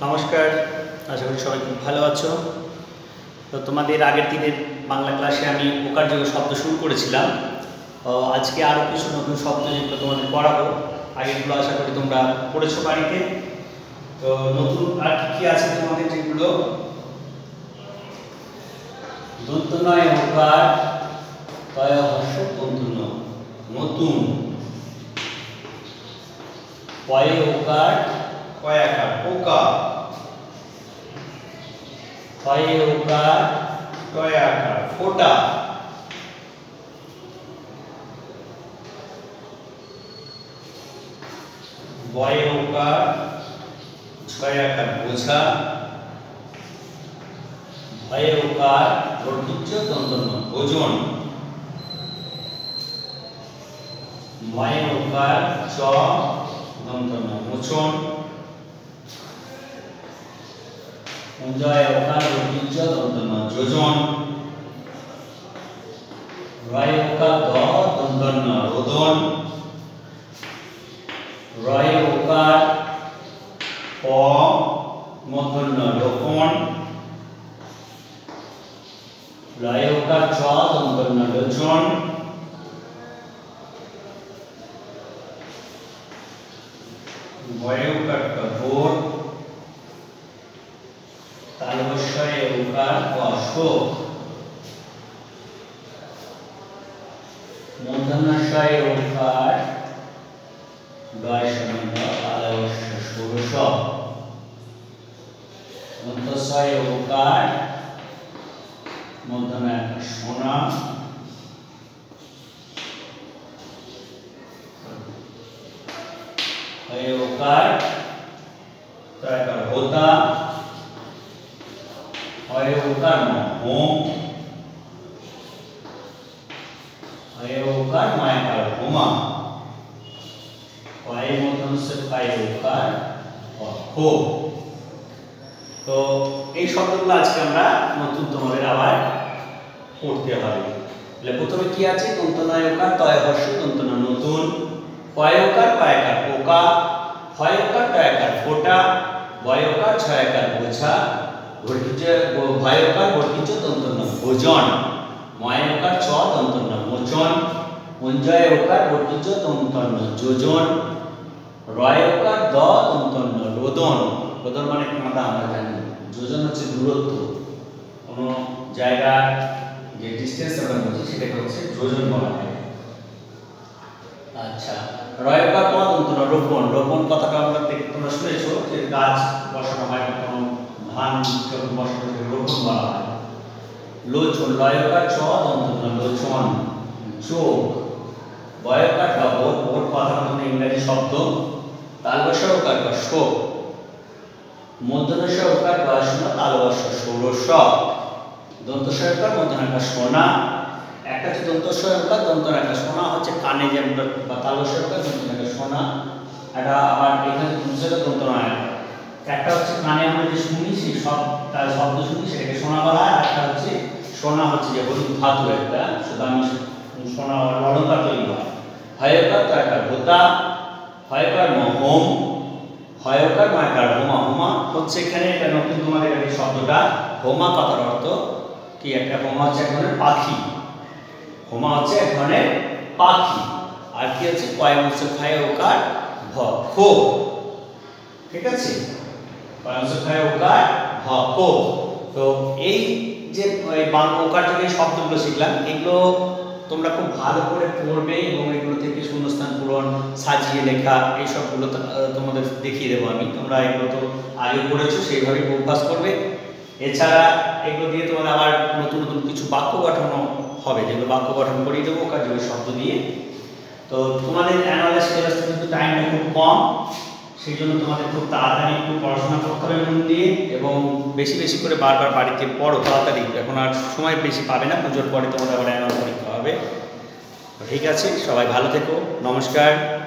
নমস্কার, আশা করি সবাই খুব ভালো আছো। তো তোমাদের আগের দিনের বাংলা ক্লাসে আমি ওকার যোগে শব্দ শুরু করেছিলাম। আজকে আরও কিছু নতুন শব্দ যেগুলো তোমাদের পড়াবো, আগেরগুলো আশা করি তোমরা পড়েছো বাড়িতে। তো নতুন আর কি আছে তোমাদের, যেগুলো দন্ত নয় ওকার তয় হর্ষ দন্ত ন নতুন, পয়ে ওকার কয়াকার পোকা, পয়ে ওকার টয়াকার ফোটা, বয়ে ওকার ছয়াকার বোঝা, ভয়ে ওকার বর্গীয দন্ত ন ওজন, ময়ে ওকার চ দন্ত ন মোচন, উজয় ওকার বর্গীয দন্ত ন যোজন, রয় ওকার দ দন্ত ন রোদন, রয় ওকার প মূর্ধন্য লোপন, লয় ওকার চ দন্ত ন লোচন, বয়উকার বোর, তালবস্বয়ে ওকার শোক, মূর্ধন্যস্বয়ে ওকার গয় সনন্দ তালবস্য ষোড়শ, দন্তস্বয়ে ওকার মূর্ধন্য একার সোনা, হয়ে ওকার ত্রয়কার হোতা, হয়ে ওকার ম হোম, হয়ে ওকার ময়াকার হোমা, হয়ে মূর্ধন্যস্ব পায়ে ওকার খো। তো এই শব্দগুলো আজকে আমরা নতুন তোমাদের আবার পড়তে হবে। তাহলে প্রথমে কি আছে? দন্তনয়কার তয় হর্ষ দন্তন নতুন, পয়কার পায়কার পোকা, ফয়কার টয়কার ফোটা, বয়কার ছয়কার বোঝা, ভয়কার বর্গীয দন্তন ভোজন, ময়কার চ দন্তন মোচন, মঞ্জয়কার বর্গীয দন্তন যোজন, রয়কার দ দন্তন রোদন। রোদন মানে কাঁদা, আমরা জানি। যোজন হচ্ছে দূরত্ব, কোনো জায়গার যে ডিস্টেন্স আমরা বুঝি সেটাকে হচ্ছে যোজন বলা হয়। আচ্ছা, রয়কার ক দন্তন রোপণ। রোপণ কথাটা আমরা তোমরা শুনেছো যে গাছ বসানো হয়, কোনো ধান যখন বসানো হয় রোপণ বলা হয়। লোচন, লয়কার চ দন্তন লোচন চোখ, বয়কার ডবল ওর কথা মানে ইংরেজি শব্দ, তালবস্য ওকার শোক, মধ্যদশ ওকার বাসনা তালবস্য ষোড়শ, দন্তস্ব ওকার মধ্যনাকার সোনা। একটা হচ্ছে দন্তস্ব ওকার দন্তনাকার সোনা হচ্ছে কানে, যে আমরা বা তালবস্য ওকার দন্তনাকার সোনা। এটা আবার এখানে দন্তস্ব দন্তনাকার, একটা হচ্ছে কানে আমরা যে শুনি সেই সব তার শব্দ শুনি সেটাকে সোনা বলা হয়। আর একটা হচ্ছে সোনা হচ্ছে যে হলুদ ধাতু, একটা শুধু আমি সোনা অলঙ্কার তৈরি হয়। হয়কার তয়কার হোতা, হয়কার হোম, হয়কার মায়কার হোমা। হোমা হচ্ছে এখানে এটা নতুন তোমাদের এই শব্দটা। হোমা কথার অর্থ কি? একটা হোমা হচ্ছে এক ধরনের পাখি, হোমা হচ্ছে এক ধরনের পাখি। আর কি হচ্ছে? কয়মৎস খায় ওকার ভ খো, ঠিক আছে? কয়মৎস খায় ওকার ভ খো। তো এই যে বাংলা ওকার থেকে শব্দগুলো শিখলাম, এগুলো তোমরা খুব ভালো করে পড়বে এবং এগুলো থেকে শূন্যস্থান পূরণ, সাজিয়ে লেখা, এই সবগুলো তোমাদের দেখিয়ে দেবো আমি। তোমরা এগুলো তো আগে পড়েছো, সেইভাবেই অভ্যাস করবে। এছাড়া এগুলো দিয়ে তোমাদের আবার নতুন নতুন কিছু বাক্য গঠনও হবে, যেগুলো বাক্য গঠন করিয়ে দেবো ওকার যোগের শব্দ দিয়ে। তো তোমাদের অ্যানুয়াল সিলেবাস কিন্তু টাইমটা খুব কম, সেই জন্য তোমাদের খুব তাড়াতাড়ি একটু পড়াশোনা করতে হবে মন দিয়ে, এবং বেশি বেশি করে বারবার বাড়িতে পড়ো তাড়াতাড়ি। এখন আর সময় বেশি পাবে না, পুজোর পরে তোমাদের আবার অ্যানুয়াল পরীক্ষা হবে। ঠিক আছে, সবাই ভালো থেকো, নমস্কার।